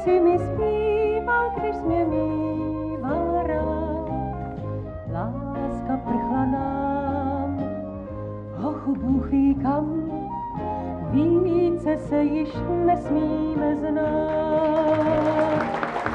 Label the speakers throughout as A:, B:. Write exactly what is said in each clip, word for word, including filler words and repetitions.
A: si mi zpíval, když mě mýval rád. Láska prchla nám, hochu Bůh ví kam, více se již nesmíme znát.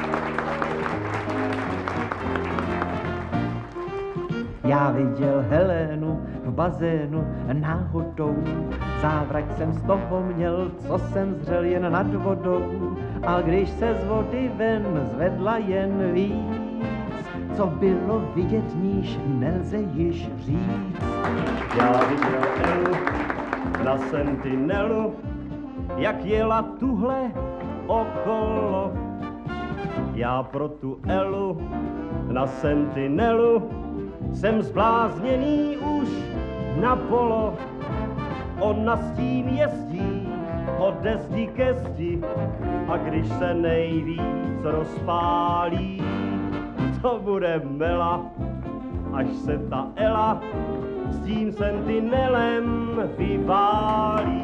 B: Já viděl Helenu v bazénu náhodou, závrak jsem z toho měl, co jsem zřel jen nad vodou. A když se z vody ven zvedla jen víc, co bylo vidět níž, nelze již říct.
C: Já viděl Elu na sentinelu, jak jela tuhle okolo. Já pro tu Elu na sentinelu jsem zblázněný už na polo. Ona s tím jezdí ode zdi ke zdi, a když se nejvíc rozpálí, to bude mela, až se ta Ela s tím sentinelem vyválí.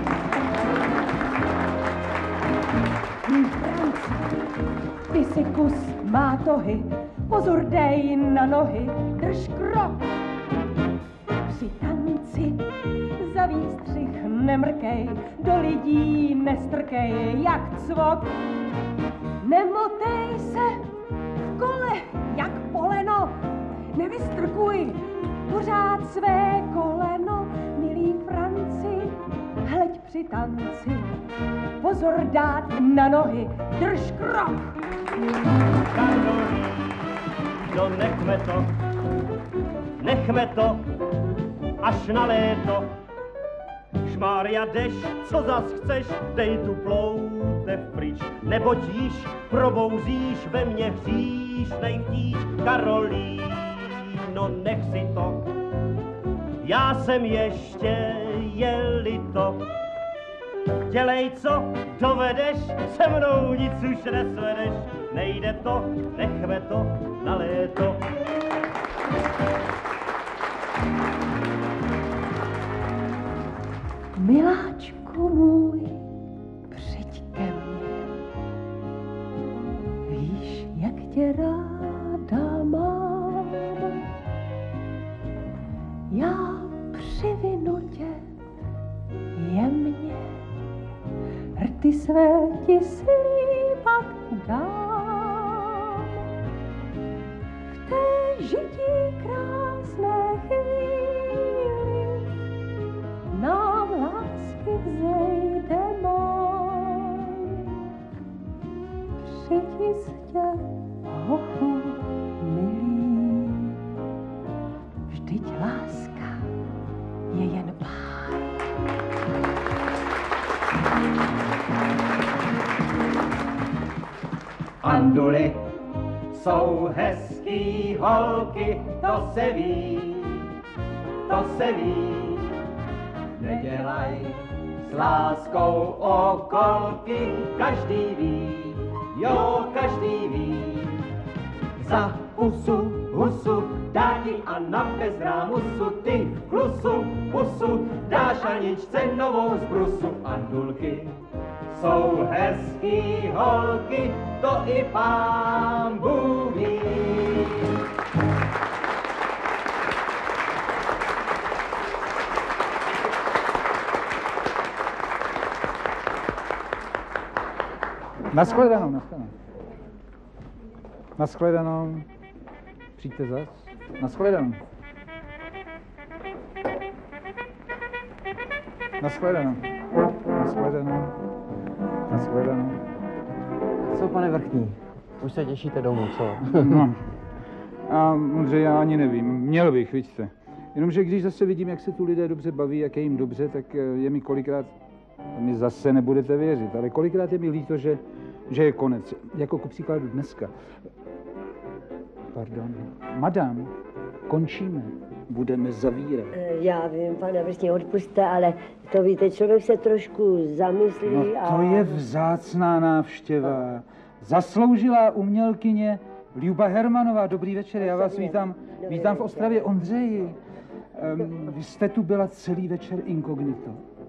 A: Ty si kus má tohy, pozor dej na nohy, drž krok. Při tanci za výstřih nemrkej, do lidí nestrkej jak cvok. Nemotej se v kole jak poleno, nevystrkuj pořád své koleno. Milí Franci, hleď při tanci, pozor dát na nohy, drž krok.
C: Karolí, no nechme to, nechme to, až na léto. Šmária jdeš, co zas chceš, dej tu ploutev pryč, neboť již probouzíš ve mně hříšnej chtíč. Karolíno, nech si to, já jsem ještě jeli to. Dělej, co dovedeš, se mnou nic už nesvedeš, nejde to, nechme to na léto.
A: Miláčku můj, přijď ke mně, víš, jak tě ráda mám. Já přivinu tě jemně, rty své ti slíbat dám. V té žití krásné chvíli nám lásky vzejde maj. Přitisně, hochu milý, vždyť láska je jen báj.
B: Anduly jsou hezký holky, to se ví, to se ví. Nedělaj s láskou okolky, každý ví, jo, každý ví. Za pusu, husu, dá ti a na bezrámusu, ty v klusu, pusu, dáš Aničce novou zbrusu. Andulky jsou hezký holky, to i pán Bůh ví.
D: Naschledanou, naschledanou. Naschledanou. Přijďte zas. Naschledanou. Naschledanou. Naschledanou. Naschledanou.
E: Co, pane Vrchní? Už se těšíte domů, co?
D: No. A Ondřej, já ani nevím. Měl bych, vidíte. Jenomže když zase vidím, jak se tu lidé dobře baví, jak je jim dobře, tak je mi kolikrát, mi zase nebudete věřit, ale kolikrát je mi líto, že, že je konec. Jako ku příkladu dneska. Pardon. Madam, končíme. Budeme zavírat.
F: Já vím, pane Vrchní, odpusťte, ale to víte, člověk se trošku zamyslí
D: no,
F: a...
D: to je vzácná návštěva. Zasloužilá umělkyně Ljuba Hermanová. Dobrý večer, já vás vítám, vítám v Ostravě. Ondřeji, um, vy jste tu byla celý večer inkognito.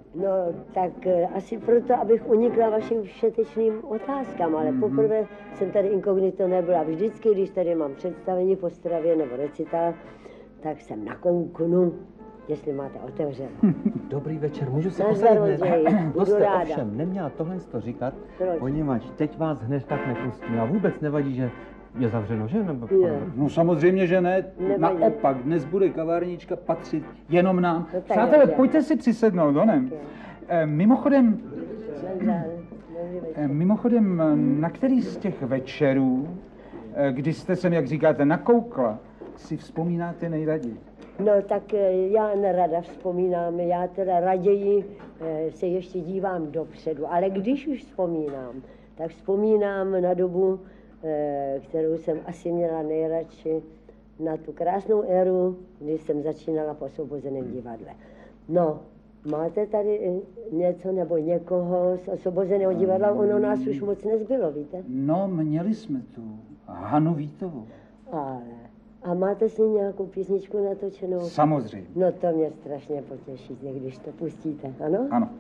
F: No, tak e, asi proto, abych unikla vašim všetečným otázkám, ale mm-hmm. poprvé jsem tady inkognito nebyla. Vždycky, když tady mám představení v Ostravě nebo recital, tak jsem nakouknu, jestli máte otevřeno.
B: Dobrý večer, můžu se
F: Nazdar,
B: posadit?
F: Ondřej, budu
B: jste
F: ráda.
B: ovšem neměla tohle to říkat,
F: Proč?
B: poněvadž teď vás hned tak nepustím a vůbec nevadí, že je zavřeno, že? Nebo...
F: Je.
D: No samozřejmě, že ne.
F: Nevadí.
D: Naopak, dnes bude kavárnička patřit jenom nám.
F: No tak
D: Přátelé,
F: dobře.
D: pojďte si přisednout, onem. E, mimochodem,
F: Nazdar, dobrý večer.
D: e, mimochodem, na který z těch večerů, e, kdy jste sem, jak říkáte, nakoukla, si vzpomínáte nejraději?
F: No tak e, já nerada vzpomínám, já teda raději e, se ještě dívám dopředu, ale když už vzpomínám, tak vzpomínám na dobu, e, kterou jsem asi měla nejradši, na tu krásnou éru, kdy jsem začínala po Osvobozeném divadle. No, máte tady e, něco nebo někoho z Osvobozeného divadla? Ono nás už moc nezbylo, víte?
D: No, měli jsme tu Hanu Vítovou.
F: Ale, a máte si nějakou písničku natočenou?
D: Samozřejmě.
F: No to mě strašně potěší, když to pustíte, ano?
D: Ano.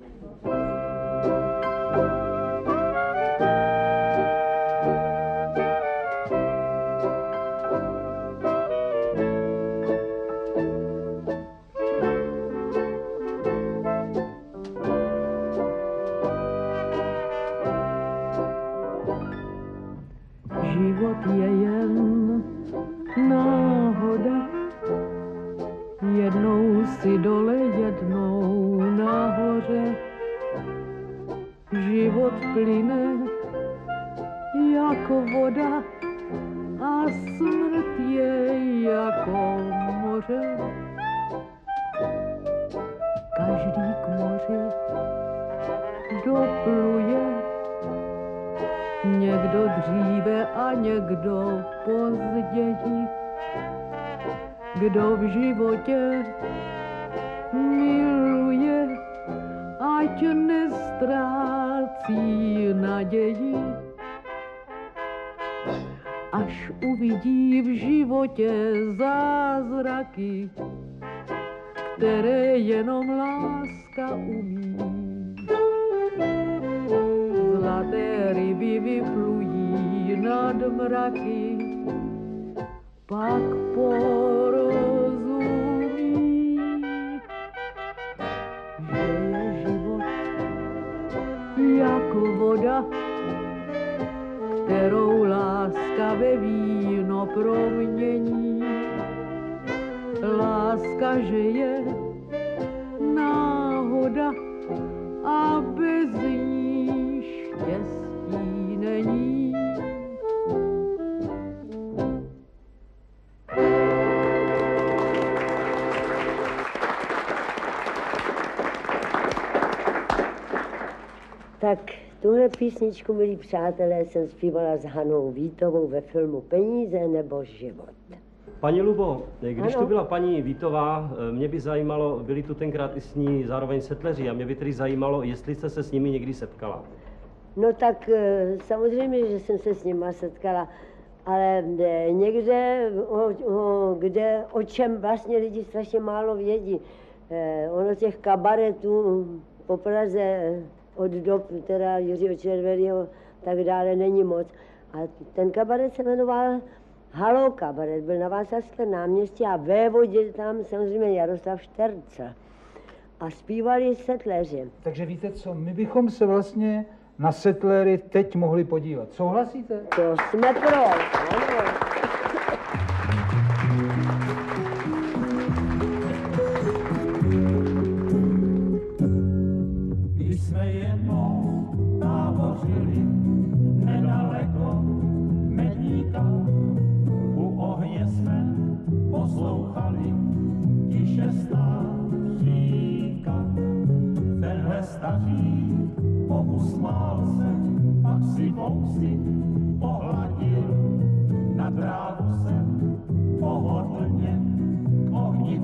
A: Život je jen náhoda, jednou si dole, jednou nahoře. Život plyne jako voda a smrt je jako moře. Každý k moři dopluje, někdo dříve a někdo později. Kdo v životě miluje, ať neztrácí naději. Až uvidí v životě zázraky, které jenom láska umí. Zlaté ryby vyplují nad mraky, pak porozumí, že je život jako voda, kterou láska ve víno promění. Láska, že je náhoda a bez ní štěstí není.
F: Tak tuhle písničku, milí přátelé, jsem zpívala s Hanou Vítovou ve filmu Peníze nebo život.
C: Paní Lubo, když
F: Ano.
C: tu byla paní Vítová, mě by zajímalo, byli tu tenkrát i s ní zároveň setleři a mě by tedy zajímalo, jestli jste se s nimi někdy setkala.
F: No tak eh, samozřejmě, že jsem se s nima setkala, ale eh, někde, o, o, kde, o čem vlastně lidi strašně málo vědí. Eh, ono těch kabaretů po Praze od dob teda Jiřího Červeného tak dále není moc. A ten kabaret se jmenoval Halo kabaret, byl na Václavském náměstí a vévodil tam samozřejmě Jaroslav Štercl. A zpívali setleři.
D: Takže víte co, my bychom se vlastně na setlery teď mohli podívat. Souhlasíte?
F: To jsme pro, ano.
G: Když jsme jednou tábořili nedaleko Medníka, u ohně jsme poslouchali tiše stát říkat. Tenhle stařík pousmál se, pak si vousy pohladil, na trávu jsem pohodlně k ohni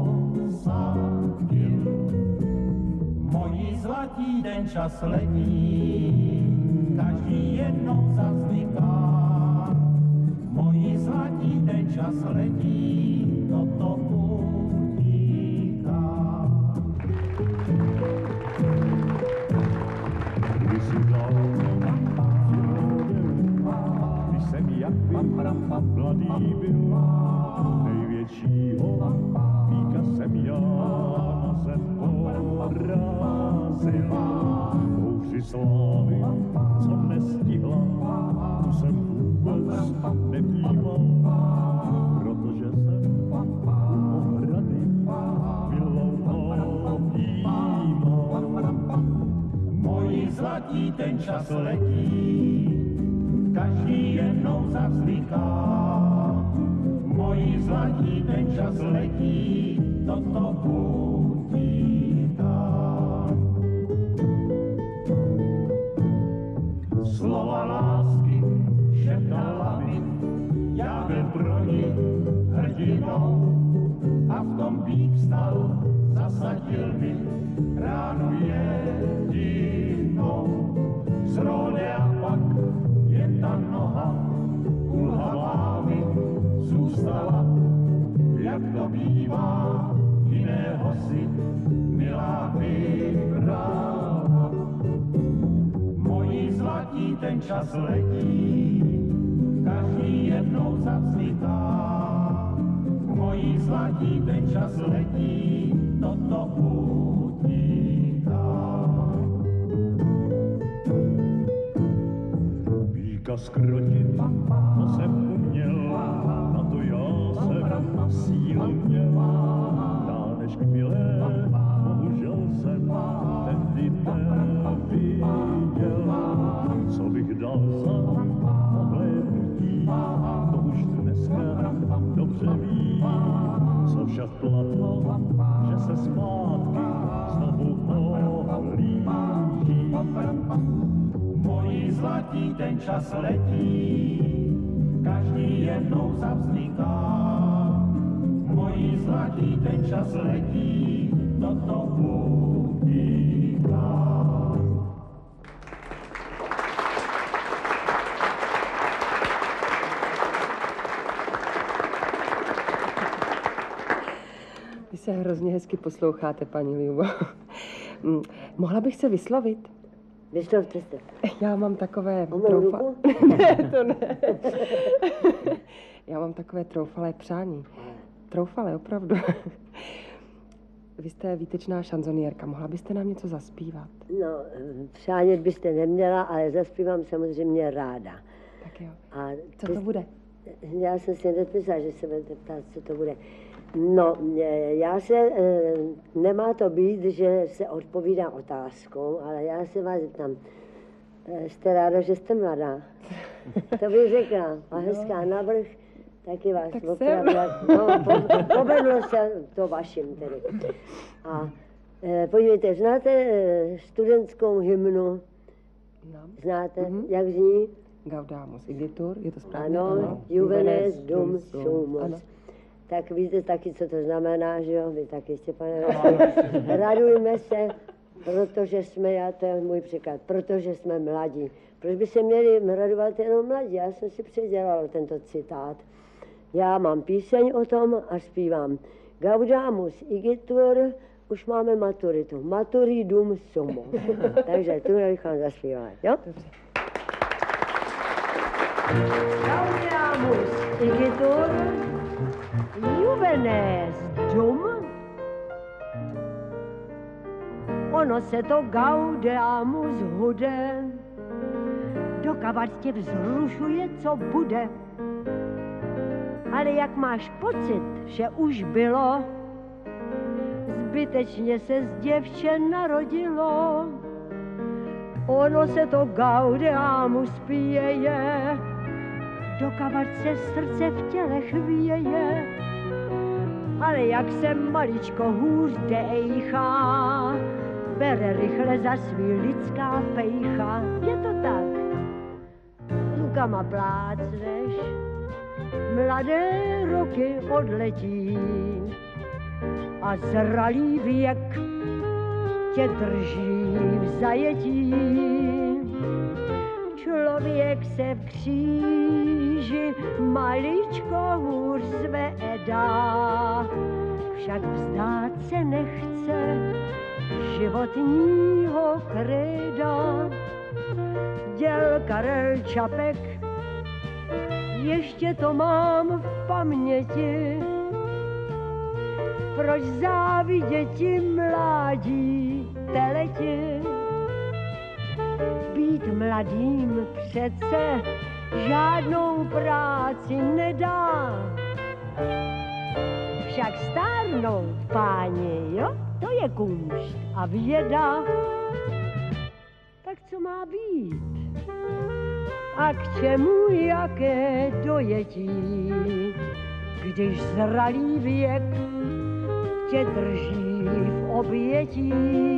G: posadil. Moji zlatý den čas letí, každý jednou zazvyká. Moji zlatý den čas letí, toto utíká. líbil, největšího víka jsem já na zem porazil. Bouři slávy, co nestihla, tu jsem vůbec nevnímal, protože jsem u ohrady dlouho vnímal. Moji zlatí ten čas letí, každý jednou zavzdyká. Moji zlatí ten čas letí, toto utíká. Slova lásky šeptala mi, já byl pro ní hrdinou, a v tom být vstal, zasadil mi ránu jedinou. Z role a pak jen ta noha kulhavá mi zůstala, jak to bývá, jiného si milá vybrala. Moji zlatí ten čas letí, každý jednou zavzdyká. Moji zlatí ten čas letí, toto utíká. Víka zkrotit, to jsem uměl, na to já jsem sílu měl. Dál než k milé, bohužel jsem tehdy neviděl. Co bych dal za ohlédnutí, to už dneska dobře ví. Co však platilo, že se zpátky znovu ohlíží. Moji zlatí ten čas letí, každý jednou zavzdyká. Moji zlatí ten čas letí, toto utíká.
H: Vy se hrozně hezky posloucháte, paní Ljubo. Mohla bych se vyslovit?
F: Vyslovte se.
H: Já mám takové...
F: O mou
H: troufa...
F: ruku?
H: Ne, to ne. Já mám takové troufalé přání. Troufalé, opravdu. Vy jste výtečná šanzonierka. Mohla byste nám něco zaspívat?
F: No, přánět byste neměla, ale zaspívám samozřejmě ráda.
H: Tak jo.
F: A
H: Co to bude?
F: Já jsem si nepmyslela, že se budete ptát, co to bude. No, já se, nemá to být, že se odpovídá otázkou, ale já se vás zeptám, jste ráda, že jste mladá? To bych řekla, a hezká navrch, taky vás
H: tak
F: opravdu, no, po, povedlo se to vašim tedy. A podívejte, znáte studentskou hymnu? Znáte, mm-hmm. jak zní?
H: Gaudamus igitur, je to správně?
F: Ano, ano. Juvenes dum sumus. Tak víte taky, co to znamená, že jo? Vy taky, Štěpane. Radujme se, protože jsme, já, to je můj příklad, protože jsme mladí. Proč by se měli radovat jenom mladí? Já jsem si předělal tento citát. Já mám píseň o tom a zpívám. Gaudamus igitur, už máme maturitu. Maturidum sumus. Takže tu bychom zaspívali, jo?
H: Dobře.
F: Gaudamus igitur, Juvenes dum. Ono se to Gaudeamus hude, dokavať tě vzrušuje, co bude. Ale jak máš pocit, že už bylo, zbytečně se z děvče narodilo. Ono se to Gaudeamus píje, dokavať se srdce v těle chvěje. Ale jak se maličko hůř dejchá, bere rychle za svý lidská pejcha. Je to tak, rukama plácneš, mladé roky odletí a zralý věk tě drží v zajetí. Člověk se v kříži maličko hůř zvedá, však vzdát se nechce životního kreda. Děl Karel Čapek ještě to mám v paměti. Proč záviděti mládí teleti? Být mladým přece žádnou práci nedá. Však stárnout, páni, jo, to je kunšt a věda. Tak co má být? A k čemu jaké dojetí, když zralý věk tě drží v obětí?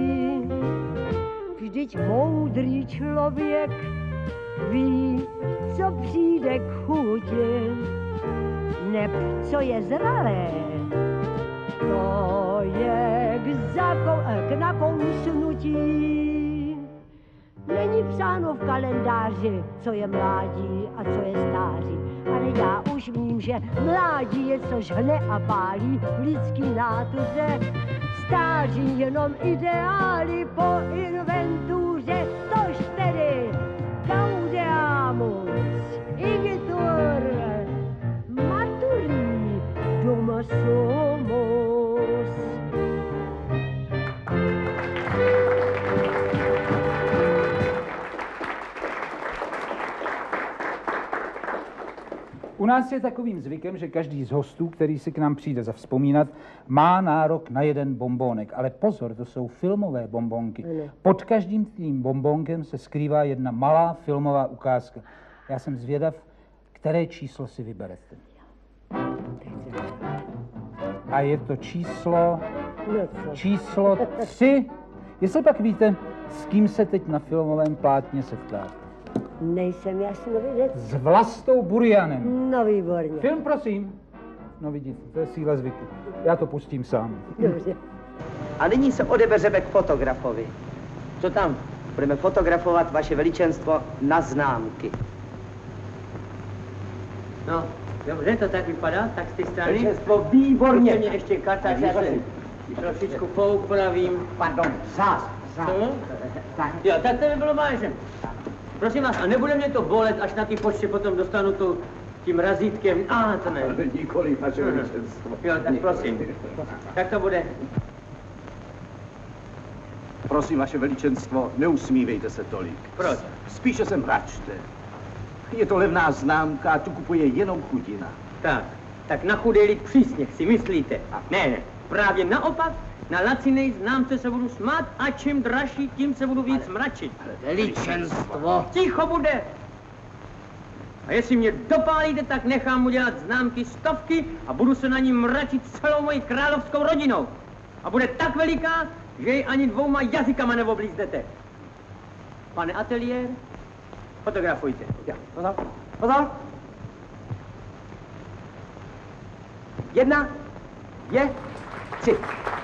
F: Vždyť moudrý člověk ví, co přijde k chuti, neb co je zralé, to je k, zako- k nakousnutí. Není psáno v kalendáři, co je mládí a co je stáří. Ale já už vím, že mládí je, co žhne a pálí v lidský nátuře. Stáří jenom ideály po inventuře, tož tedy gaudeamus, igitur, maturi, dum sumus.
D: U nás je takovým zvykem, že každý z hostů, který si k nám přijde zavzpomínat, má nárok na jeden bombónek. Ale pozor, to jsou filmové bombónky. Pod každým tím bombónkem se skrývá jedna malá filmová ukázka. Já jsem zvědav, které číslo si vyberete. A je to číslo... číslo tři. Jestli pak víte, s kým se teď na filmovém plátně setkáte.
F: Nejsem jasnovidec.
D: S Vlastou Burianem.
F: No výborně.
D: Film, prosím. No vidíte, to je síla zvyku. Já to pustím sám.
F: Dobře.
B: A nyní se odebereme k fotografovi. Co tam? Budeme fotografovat vaše veličenstvo na známky.
I: No, dobře, to tak vypadá, tak z té strany.
B: Veličenstvo, výborně.
I: Mě ještě karta, že se trošičku poupravím.
B: Pardon, zás, zás.
I: Jo, tak to nebylo vážně. Prosím vás, a nebude mě to bolet, až na ty počty potom dostanu tu, tím razítkem. A, ah, to ne.
J: Nikoliv, vaše veličenstvo.
I: Jo, tak prosím. Tak to bude.
J: Prosím, vaše veličenstvo, neusmívejte se tolik.
I: Proč?
J: Spíše se mračte. Je to levná známka a tu kupuje jenom chudina.
I: Tak, tak na chudý lid přísněch si myslíte? Ne, ne, právě naopak. Na lacinej známce se budu smát a čím dražší, tím se budu víc mračit.
J: Veličenstvo.
I: Ticho bude! A jestli mě dopálíte, tak nechám udělat známky stovky a budu se na ní mračit celou mojí královskou rodinou. A bude tak veliká, že ji ani dvouma jazykama neoblíznete. Pane ateliér, fotografujte.
B: Ja, pozor, pozor. Jedna, dvě, tři.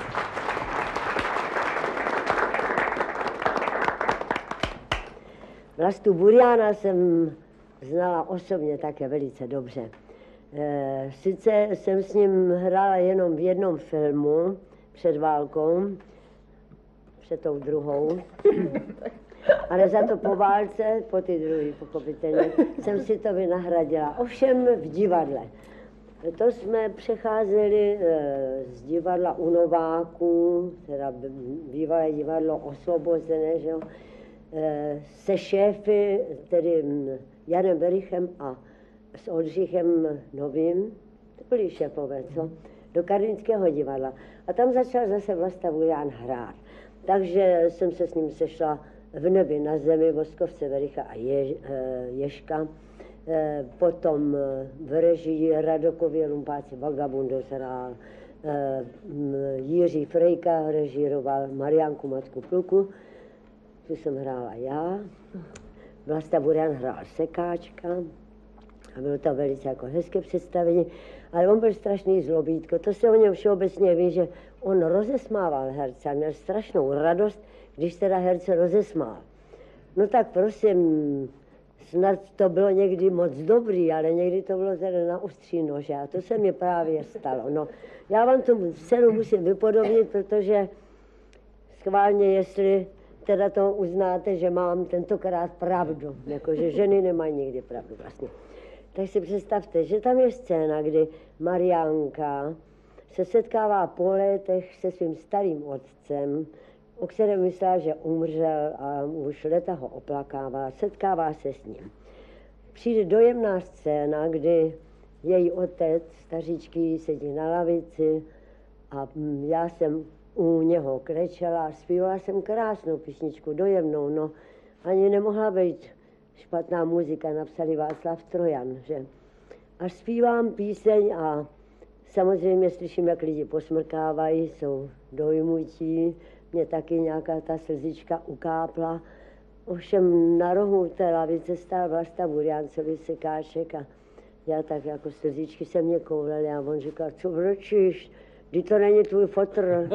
F: Vlastu Buriana jsem znala osobně také velice dobře. E, sice jsem s ním hrála jenom v jednom filmu před válkou, před tou druhou, ale za to po válce, po ty druhé pochopitelně, jsem si to vynahradila. Ovšem v divadle. To jsme přecházeli e, z divadla u Nováků, teda bývalé divadlo Osvobozené, že jo, se šéfy, tedy Janem Berichem a s Oldřichem Novým, to byli šéfové, co? Do Karlínského divadla. A tam začal zase Vlasta Burian hrát. Takže jsem se s ním sešla v Nebi na zemi, Voskovce Bericha a Je, Ježka. Potom v režii Radokově Lumpáci Vagabundos hrál, Jiří Frejka režíroval Mariánku Matku Pluku. Tu jsem hrála já, Vlasta Burian hrál Sekáčka a bylo to velice jako hezké představení, ale on byl strašný zlobítko. To se o něm všeobecně ví, že on rozesmával herce a měl strašnou radost, když teda herce rozesmál. No tak prosím, snad to bylo někdy moc dobrý, ale někdy to bylo teda na ostří nože a to se mi právě stalo. No, já vám tu scénu musím vypodobnit, protože schválně, jestli teda to uznáte, že mám tentokrát pravdu, jakože ženy nemají nikdy pravdu vlastně. tak si představte, že tam je scéna, kdy Mariánka se setkává po letech se svým starým otcem, o kterém myslela, že umřel a už leta ho oplakává, setkává se s ním. Přijde dojemná scéna, kdy její otec, staříčký, sedí na lavici a já jsem u něho klečela a zpívala jsem krásnou písničku, dojemnou, no ani nemohla být špatná muzika, napsali Václav Trojan, že? A zpívám píseň a samozřejmě slyším, jak lidi posmrkávají, jsou dojmutí, mě taky nějaká ta slzička ukápla. Ovšem na rohu té lavice stál Vlasta Buriáncovi sekáček a já tak jako slzičky se mě koulely a on říkal, co vrčíš, kdy to není tvůj fotr.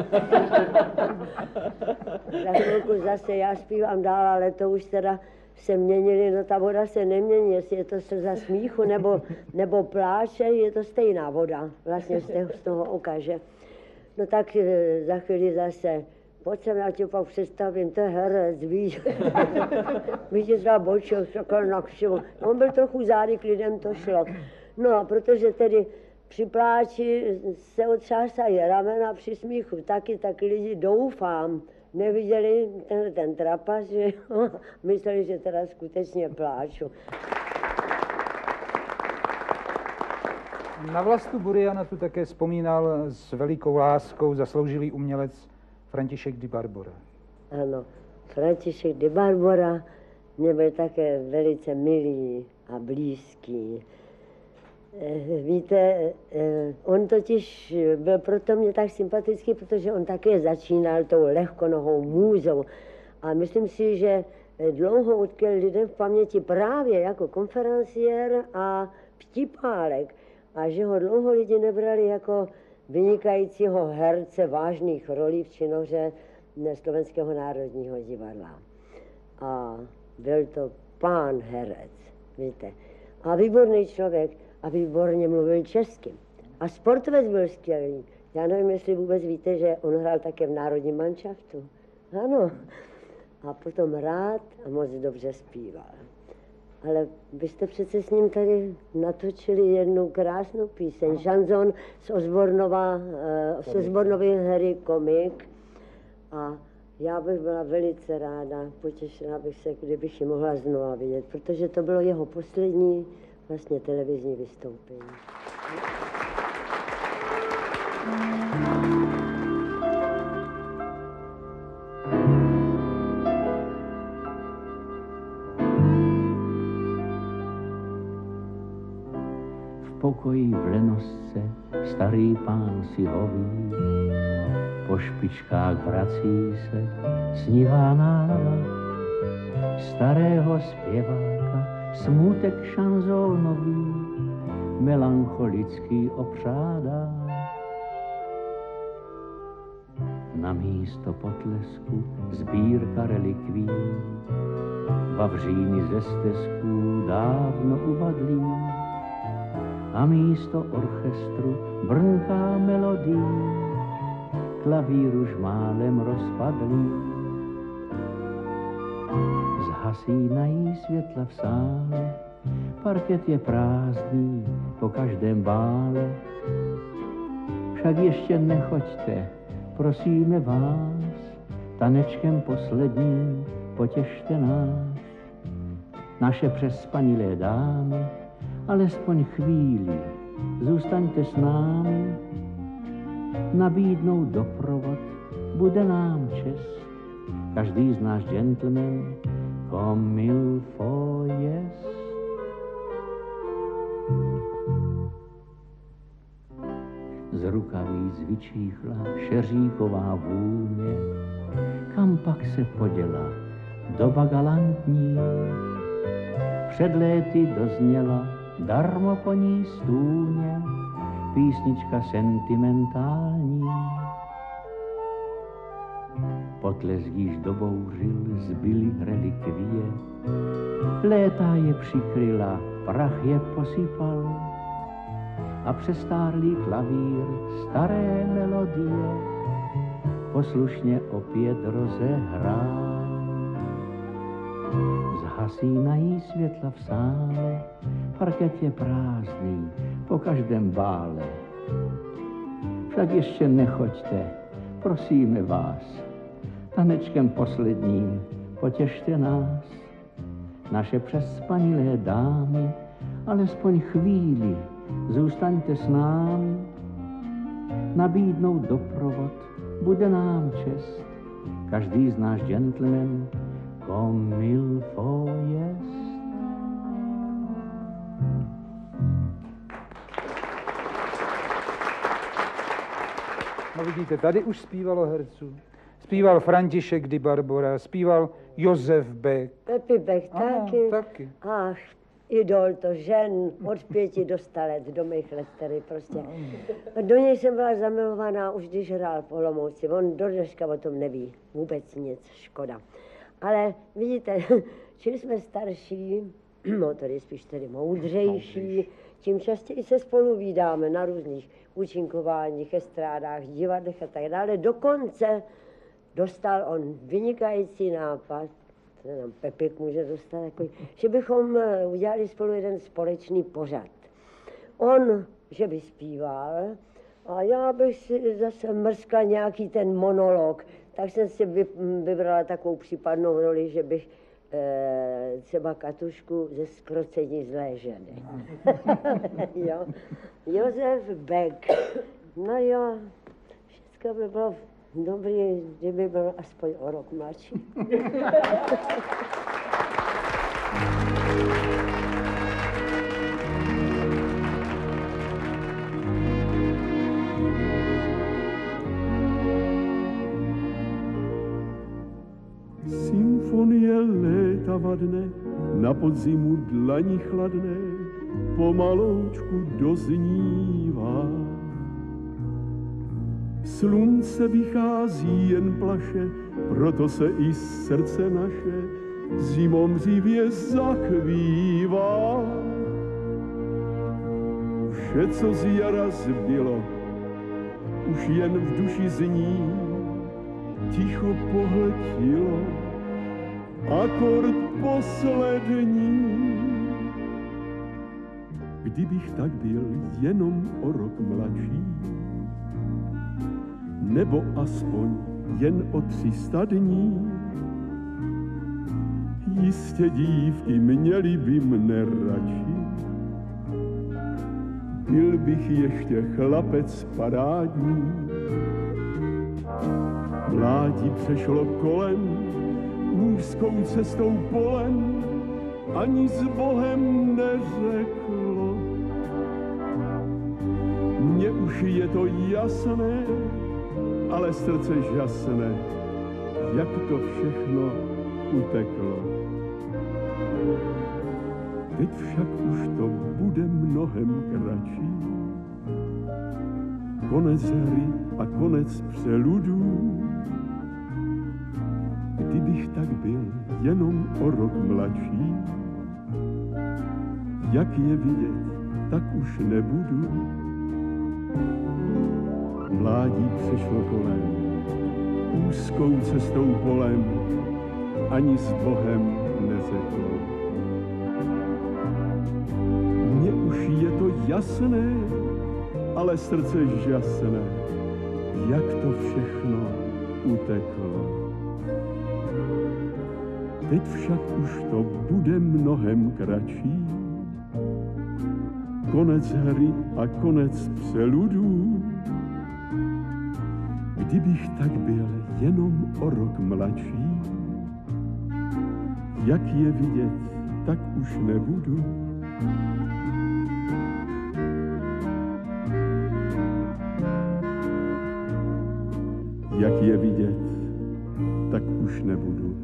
F: Za chvilku zase já zpívám dál, ale to už teda se měnili, no ta voda se nemění, jestli je to slza smíchu nebo, nebo pláče, je to stejná voda, vlastně z toho, z toho oka, že? No tak za chvíli zase, pojď sem, já tě pak představím, to je herec, víš. Víš, že třeba bočil, takhle na kšivu. On byl trochu zády, k lidem to šlo. No a protože tedy při pláči se otřásají ramena, při smíchu taky, tak lidi doufám, neviděli ten, ten trapas, že mysleli, že teda skutečně pláču.
D: Na Vlastu Buriana tu také vzpomínal s velikou láskou zasloužilý umělec František Di Barbora.
F: Ano, František Di Barbora mě byl také velice milý a blízký. Víte, on totiž byl proto mě tak sympatický, protože on také začínal tou lehkonohou můzou. A myslím si, že dlouho utkvěl lidem v paměti právě jako konferenciér a vtipálek. A že ho dlouho lidi nebrali jako vynikajícího herce vážných rolí v činohře Slovenského národního divadla. A byl to pán herec, víte. A výborný člověk a výborně mluvil česky. A sportovec byl skvělý. Já nevím, jestli vůbec víte, že on hrál také v národním manšaftu. Ano. A potom rád a moc dobře zpíval. Ale vy jste přece s ním tady natočili jednu krásnou píseň, šanzon z Osbornova, z Osbornovy hry Komik. A já bych byla velice ráda, potěšila bych se, kdybych ji mohla znova vidět, protože to bylo jeho poslední vlastně televizní vystoupení.
K: V pokoji v lenosce starý pán si hoví, po špičkách vrací se snivá nálada starého zpěváka, smutek šanzónový, melancholický opřádá. Na místo potlesku sbírka relikví, vavříny ze stezků dávno uvadlí, a místo orchestru brnká melodii, klavír už málem rozpadlý. Zhasínají světla v sále, parket je prázdný po každém bále. Však ještě nechoďte, prosíme vás, tanečkem posledním potěšte nás. Naše přespanilé dámy, alespoň chvíli, zůstaňte s námi, nabídnout doprovod bude nám čest. Každý z nás gentleman comme il faut jest. Z rukavíc vyčíchla šeříková vůně, kam pak se poděla doba galantní. Před léty dozněla darmo po ní stůně písnička sentimentální. Potlesk již dobouřil, zbyly relikvie, léta je přikryla, prach je posypal a přestárlý klavír staré melodie poslušně opět rozehrál. zhasínají světla v sále, parket je prázdný po každém bále. Však ještě nechoďte, prosíme vás, tanečkem posledním potěšte nás. Naše přespanilé dámy, alespoň chvíli, zůstaňte s námi. Nabídnout doprovod bude nám čest, každý z náš gentleman comme il faut jest.
D: No vidíte, tady už zpívalo herců. Zpíval František Di Barbora, zpíval Josef Beck.
F: Pepi Beck taky.
D: taky.
F: Ach, idol to žen od pěti do sta let, do mých let tady prostě. Do něj jsem byla zamilovaná už když hrál v Olomouci. On do dneška o tom neví vůbec nic, škoda. Ale vidíte, čím jsme starší, no tady spíš tedy moudřejší, tím častěji se spolu vídáme na různých účinkováních, estrádách, divadlech a tak dále. Dokonce dostal on vynikající nápad, to nám Pepik může dostat, takový, že bychom udělali spolu jeden společný pořad. On, že by zpíval, a já bych si zase mrskla nějaký ten monolog, tak jsem si vybrala takovou případnou roli, že bych e, třeba Katušku ze Skrocení zlé ženy. Jo. Josef Beck. No jo, všechno by bylo dobrý, kdyby byl aspoň o rok mladší.
G: Symfonie léta vadné, na podzimu dlani chladné, pomaloučku doznívá. Slunce vychází jen plaše, proto se i srdce naše zimomřivě zachvívá. Vše, co z jara zbylo, už jen v duši zní, ticho pohltilo akord poslední. Kdybych tak byl jenom o rok mladší, nebo aspoň jen o tři sta dní, jistě dívky měly by mne radši. Byl bych ještě chlapec parádní. Mládí přešlo kolem, úzkou cestou polem, ani s Bohem neřeklo. Mně už je to jasné, ale srdce žasné, jak to všechno uteklo. Teď však už to bude mnohem kratší. Konec hry a konec přeludů. Kdybych tak byl jenom o rok mladší, jak je vidět, tak už nebudu. Mládí přešlo kolem, úzkou cestou polem, ani s Bohem neřeklo. Mně už je to jasné, ale srdce žasné, jak to všechno uteklo. Teď však už to bude mnohem kratší. Konec hry a konec přeludů. Kdybych tak byl jenom o rok mladší, jak je vidět, tak už nebudu. Jak je vidět, tak už nebudu.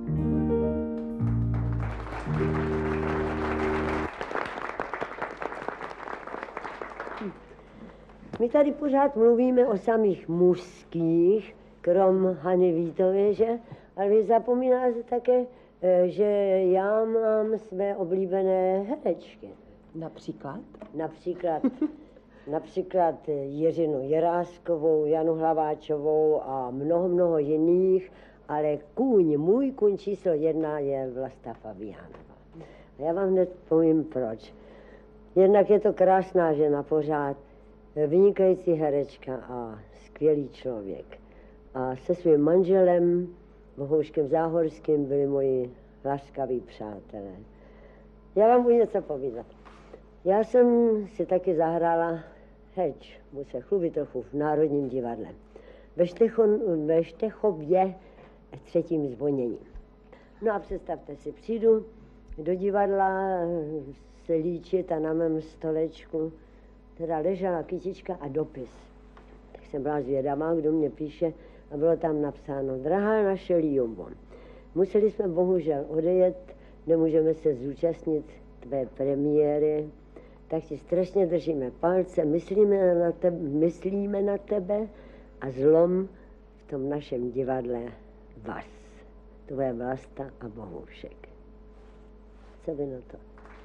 F: My tady pořád mluvíme o samých mužských, krom Hany Vítové, že? Ale vy zapomínáte také, že já mám své oblíbené herečky.
H: Například?
F: Například, například Jiřinu Jiráskovou, Janu Hlaváčovou a mnoho, mnoho jiných. ale kůň, můj kůň číslo jedna je Vlasta Fabiánová. A já vám hned povím proč. Jednak je to krásná žena pořád, vynikající herečka a skvělý člověk. A se svým manželem, Bohouškem Záhorským, byli moji laskaví přátelé. Já vám budu něco povídat. Já jsem si taky zahrála heč, budu se chlubit trochu, v Národním divadle. Ve, Štechon, ve Štechově třetím zvoněním. No a představte si, přijdu do divadla se líčit a na mém stolečku teda ležela kytička a dopis. Tak jsem byla zvědavá, kdo mě píše, a bylo tam napsáno: drahá naše Líobo, museli jsme bohužel odejet, nemůžeme se zúčastnit tvé premiéry, tak ti strašně držíme palce, myslíme na tebe, myslíme na tebe a zlom v tom našem divadle vás. Tvoje Vlasta a Bohoušek. Co vy na to?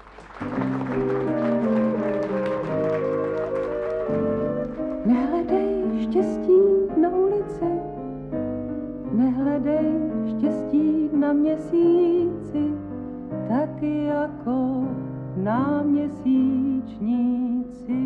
A: Nehledej štěstí na ulici, nehledej štěstí na měsíci, tak jako na měsíčníci.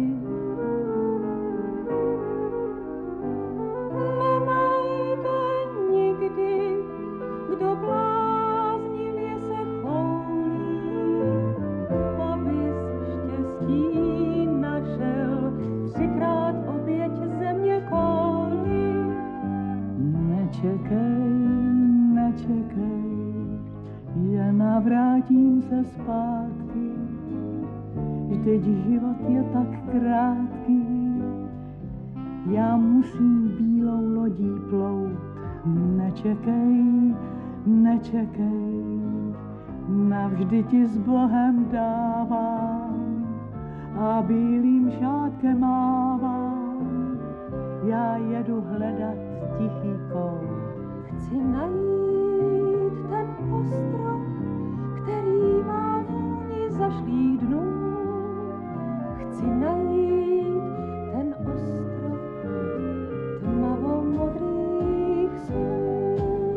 A: Nenajde nikdy, kdo bláznivě se choulí, abys štěstí našel třikrát oběť země kolí. Nečekej, nečekej, že navrátím se zpátky, vždyť život je tak krátký, já musím bílou lodí plout. Nečekej, nečekej, navždy ti s Bohem dávám a bílým šátkem mávám, já jedu hledat tichý kout. Chci najít ten ostrov, který má vůni zašlý dnů. Chci najít ten ostrov tmavou modrých snů.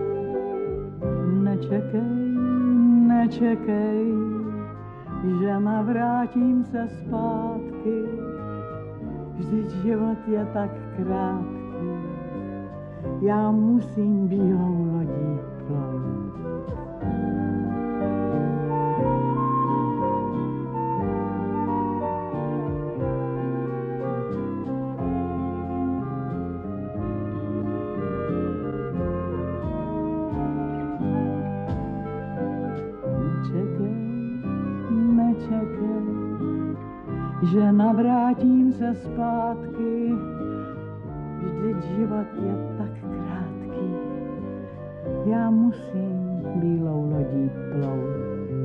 A: Nečekej, nečekej, že navrátím se zpátky, vždyť život je tak krátký, já musím bílou lodí plout. Že navrátím se zpátky, vždyť život je tak krátký, já musím bílou lodí plout.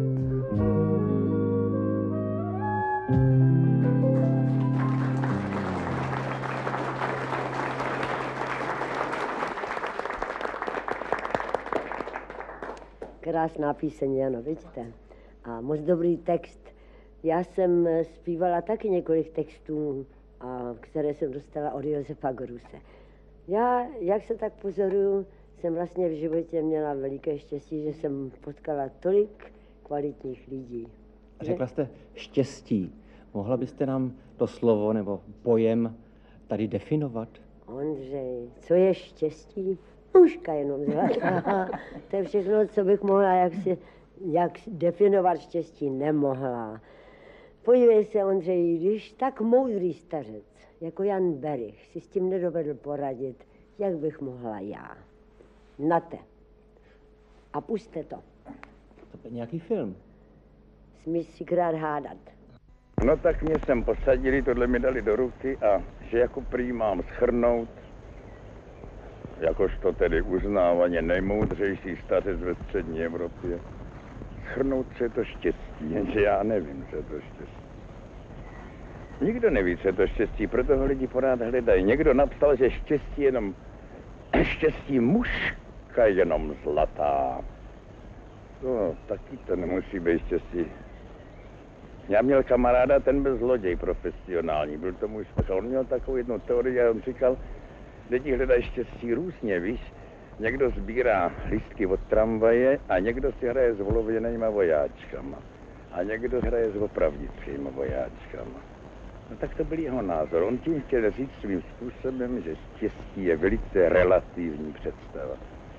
F: Krásná píseň, ano, vidíte? A moc dobrý text. Já jsem zpívala taky několik textů, a které jsem dostala od Josefa Gruse. Já, jak se tak pozoruju, jsem vlastně v životě měla veliké štěstí, že jsem potkala tolik kvalitních lidí.
E: Řekla jste štěstí. Mohla byste nám to slovo nebo pojem tady definovat?
F: Ondřej, co je štěstí? Mužka jenom zlatá. To je všechno, co bych mohla, jak, si, jak definovat štěstí nemohla. Podívej se, Ondřej, když tak moudrý stařec, jako Jan Berich, si s tím nedovedl poradit, jak bych mohla já. Nate. A puste to.
E: To je nějaký film.
F: Smíš si krát hádat.
L: No tak mě sem posadili, tohle mi dali do ruky a že jako prý mám shrnout, jakožto tedy uznávaně nejmoudřejší stařec ve střední Evropě, shrnout, co je to štěstí, jenže já nevím, co je to štěstí. Nikdo neví, co je to štěstí, proto ho lidi pořád hledají. Někdo napsal, že štěstí jenom, štěstí mužka jenom zlatá. No, taky to nemusí být štěstí. Já měl kamaráda, ten byl zloděj profesionální, byl to můj spach. On měl takovou jednu teorii a on říkal, lidi hledají štěstí různě, víš. Někdo sbírá lístky od tramvaje a někdo si hraje s olověnýma vojáčkama. A někdo hraje s opravdickýma vojáčkama. No tak to byl jeho názor. On tím chtěl říct svým způsobem, že štěstí je velice relativní představa.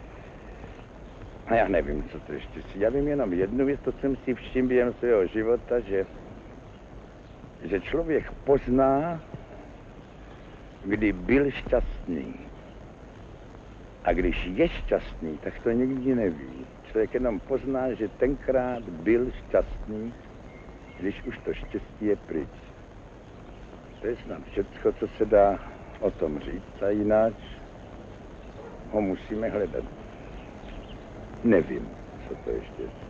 L: A já nevím, co to je štěstí. Já vím jenom jednu věc, to jsem si všiml během svého života, že, že člověk pozná, kdy byl šťastný. A když je šťastný, tak to nikdy neví. Člověk jenom pozná, že tenkrát byl šťastný, když už to štěstí je pryč. To je snad všecko, co se dá o tom říct, a jinak ho musíme hledat. Nevím, co to je štěstí.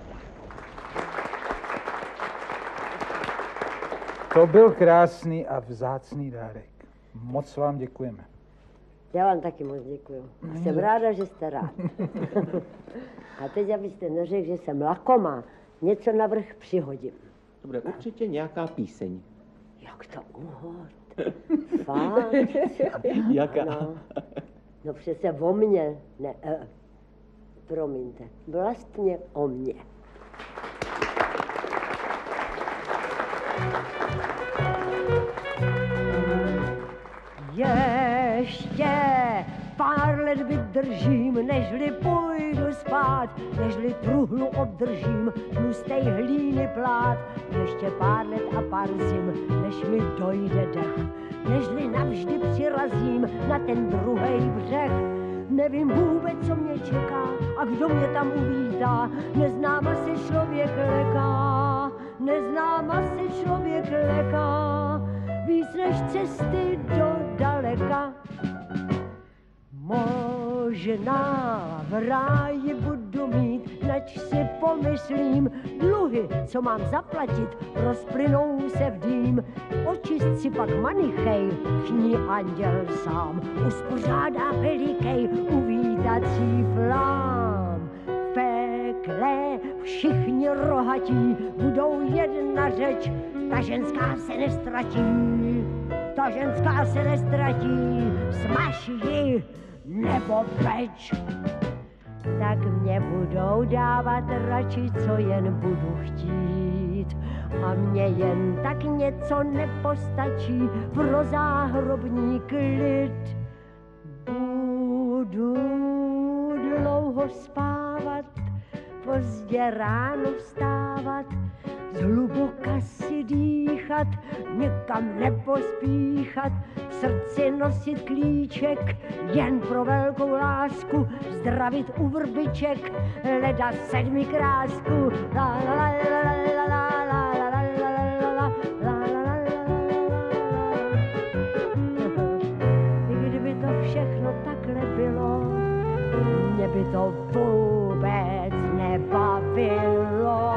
D: To byl krásný a vzácný dárek. Moc vám děkujeme.
F: Já vám taky moc děkuju. Jsem ráda, že jste rád. A teď, abyste neřekl, že jsem lakomá, něco navrch přihodím.
E: To bude určitě nějaká píseň.
F: Jak to uhod? Fakt?
E: Jaká?
F: No, no přece o mně. Ne, eh, promiňte. Vlastně o mně. Ještě pár let vydržím, nežli půjdu spát, nežli truhlu obdržím, tlustej hlíny plát. Ještě pár let a pár zim, než mi dojde dech, nežli navždy přirazím na ten druhej břeh. Nevím vůbec, co mě čeká a kdo mě tam uvítá, neznám asi člověk leká, neznám asi člověk leká, víc než cesty do daleka. Možná v ráji budu mít, nač si pomyslím, dluhy, co mám zaplatit, rozplynou se v dým. Očist si pak manichej, k ní anděl sám uspořádá velikej uvítací flám. V pekle všichni rohatí, budou jedna řeč, ta ženská se nestratí, ta ženská se nestratí, smaž ji nebo peč. Tak mě budou dávat radši, co jen budu chtít. A mně jen tak něco nepostačí pro záhrobní klid. Budu dlouho spávat, pozdě ráno vstávat, zhluboka si dýchat, někam nepospíchat, v srdci nosit klíček, jen pro velkou lásku, zdravit u vrbiček, leda sedmi krásku. La, la, la, la, la, la, la, la, la, la, la, la, I kdyby to všechno takhle bylo, mě by to vůbec nebavilo.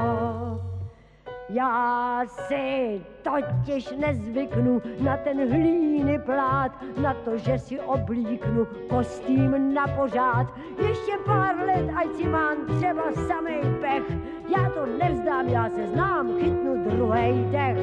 F: Já si totiž nezvyknu na ten hlíny plát, na to, že si oblíknu kostým na pořád. Ještě pár let, ať si mám třeba samej pech, já to nevzdám, já se znám, chytnu druhej dech.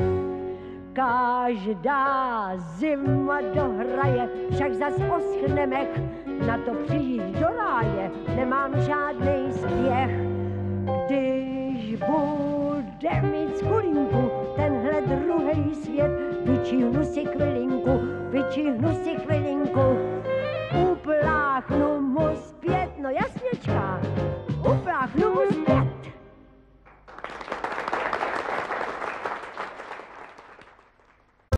F: Každá zima dohraje, však zas oschne mech, na to přijít do ráje nemám žádnej spěch. Když bude mít skulinku tenhle druhej svět, vyčíhnu si chvilinku, vyčíhnu si chvilinku, upláchnu mu zpět, no jasněčka, upláchnu mu zpět.